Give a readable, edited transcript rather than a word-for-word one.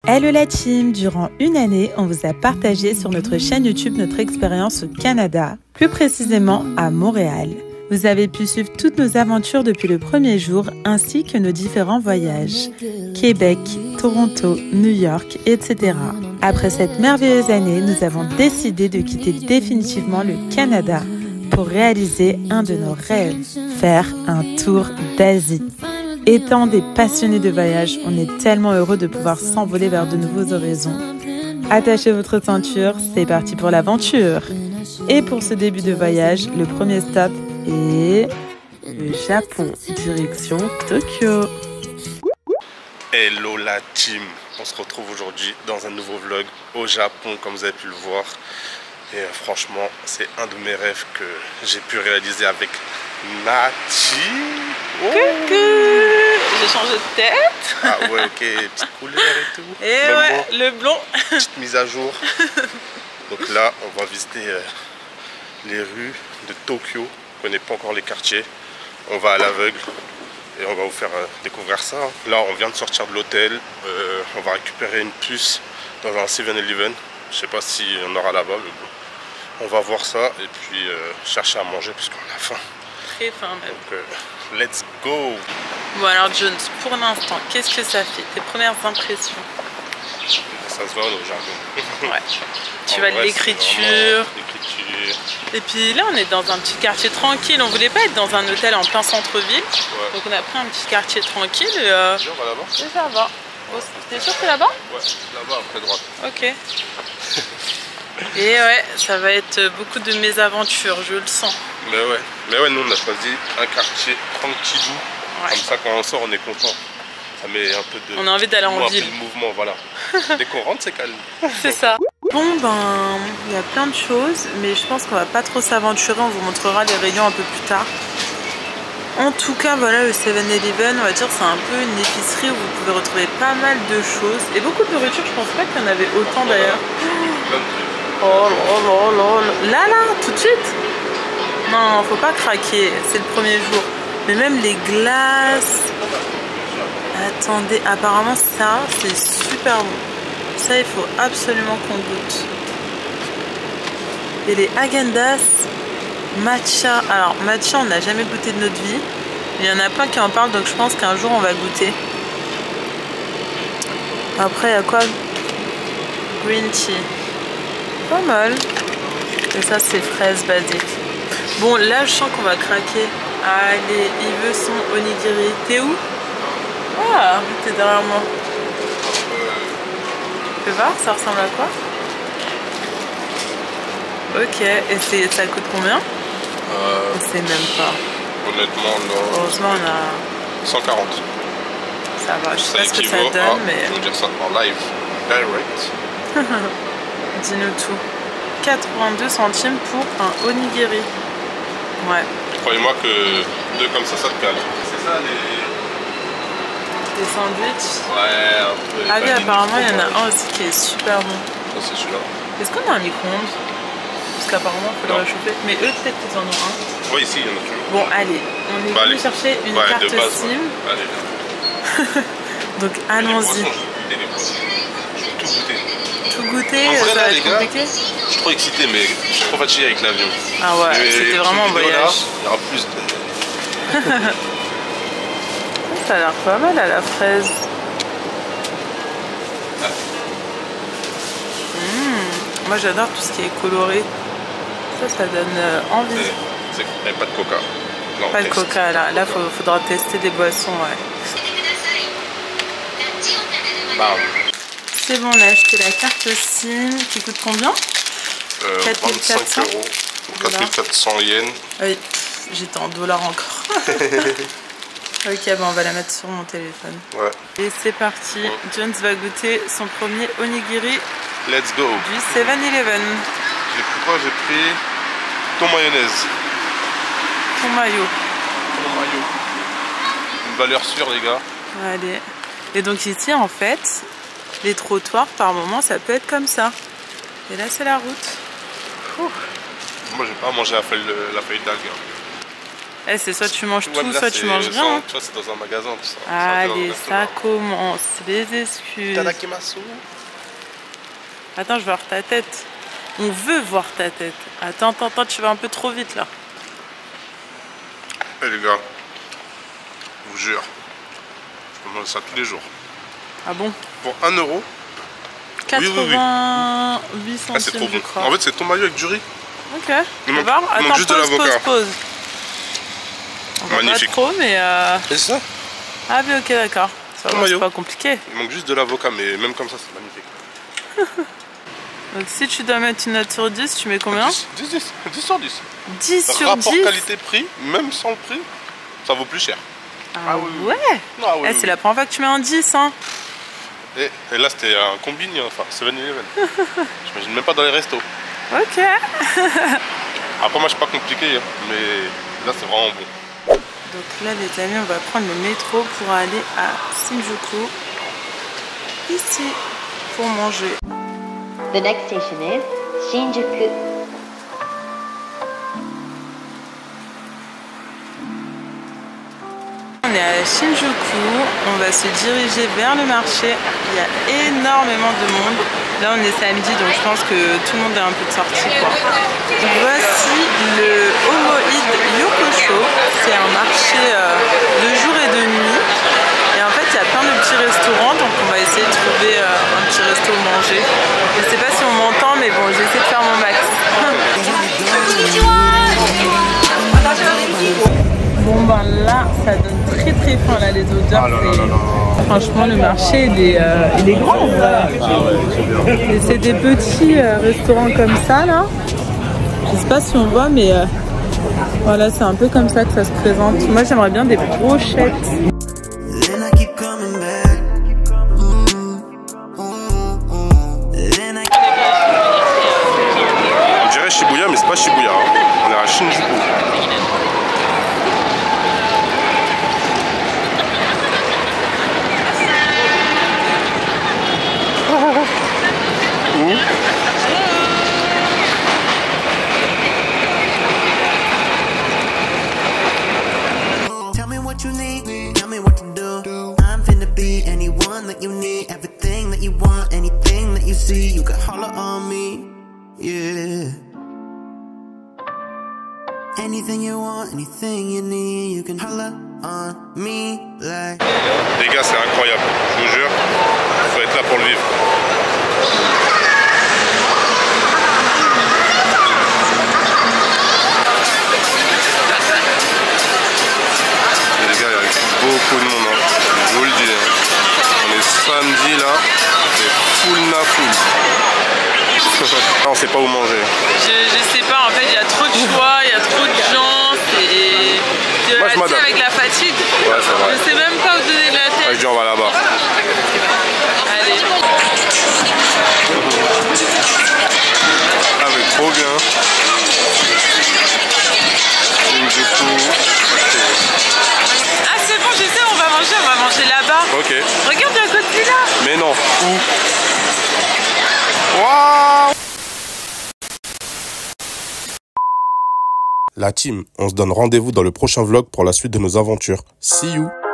Hello la team! Durant une année, on vous a partagé sur notre chaîne YouTube notre expérience au Canada, plus précisément à Montréal. Vous avez pu suivre toutes nos aventures depuis le premier jour, ainsi que nos différents voyages. Québec, Toronto, New York, etc. Après cette merveilleuse année, nous avons décidé de quitter définitivement le Canada pour réaliser un de nos rêves, faire un tour d'Asie. Étant des passionnés de voyage, on est tellement heureux de pouvoir s'envoler vers de nouveaux horizons. Attachez votre ceinture, c'est parti pour l'aventure. Et pour ce début de voyage, le premier stop est le Japon, direction Tokyo. Hello la team, on se retrouve aujourd'hui dans un nouveau vlog au Japon comme vous avez pu le voir. Et franchement, c'est un de mes rêves que j'ai pu réaliser avec Nati. Oh. Coucou! J'ai changé de tête. Ah ouais, ok, petite couleur et tout. Et même ouais, moi, le blond. Petite mise à jour. Donc là, on va visiter les rues de Tokyo. On ne connaît pas encore les quartiers. On va à l'aveugle et on va vous faire découvrir ça. Là, on vient de sortir de l'hôtel. On va récupérer une puce dans un 7-Eleven. Je sais pas si on aura là-bas, mais bon. On va voir ça et puis chercher à manger puisqu'on a faim. Très faim même. Donc, let's go! Bon alors Jones, pour l'instant, qu'est-ce que ça fait? Tes premières impressions? Ça se voit au Japon. Ouais. Tu vois l'écriture. Et puis là, on est dans un petit quartier tranquille. On voulait pas être dans un hôtel en plein centre-ville. Ouais. Donc on a pris un petit quartier tranquille. Et, on va là-bas? Et ça va. Oh, t'es sûr que c'est là-bas? Ouais, là-bas, après droite. Ok. Et ouais, ça va être beaucoup de mésaventures, je le sens. Mais ouais, nous on a choisi un quartier tranquillou. Ouais. Comme ça, quand on sort, on est content. Ça met un peu de... On a envie d'aller en ville. Un peu de mouvement, voilà. Dès qu'on rentre, c'est calme. C'est ça. Bon, ben, il y a plein de choses, mais je pense qu'on va pas trop s'aventurer. On vous montrera les rayons un peu plus tard. En tout cas, voilà, le 7-Eleven, on va dire, c'est un peu une épicerie où vous pouvez retrouver pas mal de choses. Et beaucoup de nourriture, je pense pas qu'il y en avait autant d'ailleurs. Oh là, tout de suite? Non, faut pas craquer, c'est le premier jour. Mais même les glaces... Attendez, apparemment ça, c'est super bon. Ça, il faut absolument qu'on goûte. Et les Häagen-Dazs matcha. Alors, matcha, on n'a jamais goûté de notre vie. Il y en a plein qui en parlent, donc je pense qu'un jour, on va goûter. Après, il y a quoi? Green tea. Pas mal. Et ça, c'est fraise basique. Bon, là, je sens qu'on va craquer. Allez, il veut son onigiri. T'es où? Ah, t'es derrière moi. Tu peux voir, ça ressemble à quoi? Ok, et ça coûte combien? On sait même pas. Honnêtement, non. Heureusement, on a... 140. Ça va, je sais pas ce que ça donne, mais... Je veux dire ça en live, direct. Dis-nous tout. 82 centimes pour un onigiri. Ouais. Croyez-moi que deux comme ça te cale. C'est ça les sandwichs? Ouais, un peu. Ah oui, apparemment, il y en a un aussi qui est super bon. Ça, c'est celui-là. Est-ce qu'on a un micro-ondes? Parce qu'apparemment, il faut le réchauffer. Mais eux, peut-être qu'ils en ont un. Oui, ici, il y en a toujours. Bon, allez, on est venu chercher une carte SIM. Allez. Donc, allons-y. Tout goûter. Tout goûter, en vrai, ça là, va les être gars, compliqué. je suis trop excité, mais je suis trop fatigué avec l'avion. Ah ouais, c'était vraiment un voyage. Là, il y aura plus de... Ça a l'air pas mal à la fraise. Moi j'adore tout ce qui est coloré. Ça donne envie. Mais pas de coca. Non, pas de coca là. Là faudra tester des boissons, ouais. C'est bon, on a acheté la carte SIM qui coûte combien? 45 euros. 4400 yens. Oui, j'étais en dollars encore. Ok, bon, on va la mettre sur mon téléphone. Ouais. Et c'est parti. Jones va goûter son premier onigiri. Let's go. Du 7-Eleven. J'ai pris quoi? J'ai pris thon mayonnaise. Thon mayo. Thon mayo. Une valeur sûre, les gars. Allez. Et donc ici, en fait, les trottoirs, par moment, ça peut être comme ça. Et là, c'est la route. Ouh. Moi, j'ai pas mangé la feuille d'algue. Eh, c'est soit tu manges tout, là, soit tu manges rien. Tu vois, c'est dans un magasin, tout ça. Allez, ça commence. Les excuses. Tadakimasu. Attends, je vais voir ta tête. On veut voir ta tête. Attends, tu vas un peu trop vite là. Eh les gars, je vous jure, je mange ça tous les jours. Ah bon? Pour 1 euro. 88 centimes, Ah, c'est trop je bon. crois. En fait, c'est ton maillot avec du riz. Ok. Il manque Attends, juste de l'avocat. pause. On voit Magnifique. pas trop, mais... C'est ça? Ah oui, ok, d'accord. Ça va, c'est pas compliqué. Il manque juste de l'avocat, mais même comme ça, c'est magnifique. Donc si tu dois mettre une note sur 10, tu mets combien? 10 sur 10. 10 sur 10. Rapport qualité-prix, même sans le prix, ça vaut plus cher. Ah oui. Ouais. Ah oui, C'est la première fois que tu mets un 10, hein. Et là, c'était un combini, enfin, 7-Eleven. J'imagine même pas dans les restos. Ok. Après, moi, je suis pas compliqué, hein, mais là, c'est vraiment bon. Donc là, les amis, on va prendre le métro pour aller à Shinjuku. Ici, pour manger. The next station is Shinjuku. On est à Shinjuku, on va se diriger vers le marché. Il y a énormément de monde. Là, on est samedi, donc je pense que tout le monde est un peu de sortie, quoi. Donc, voici le Omoide Yokocho. C'est un marché de jour et de nuit. Et en fait, il y a plein de petits restaurants, donc on va essayer de trouver un petit resto manger. Je sais pas si on m'entend, mais bon, j'essaie de faire mon max. Bon ben là, ça donne très faim là, les odeurs. Franchement, le marché il est grand en vrai. Et c'est des petits restaurants comme ça là. Je sais pas si on voit, mais voilà, c'est un peu comme ça que ça se présente. Moi, j'aimerais bien des brochettes. On dirait Shibuya, mais c'est pas Shibuya. Hein. On est à Shinjuku. Tell me what you need, tell me what to do. I'm finna be anyone that you need, everything that you want, anything that you see, you can holler on me, yeah. Anything you want, anything you need, you can holler on me like. Les gars, c'est incroyable, je vous jure, faut être là pour le vivre. Les gars, il y a beaucoup de monde, hein. Je vous le dis. Hein. On est samedi là, c'est full na full. On sait pas où manger. Je sais pas, en fait, il y a trop de choix, il y a trop de gens. Moi, je m'adapte. Avec la fatigue, Ouais, c'est vrai. je sais même pas où donner de la tête. Je dis on va là-bas. Allez. Avec trop bien. Shinjuku. Ah c'est bon, je sais, on va manger là-bas. Ok. Regarde à côté là. Mais non. Où? Waouh! La team, on se donne rendez-vous dans le prochain vlog pour la suite de nos aventures. See you!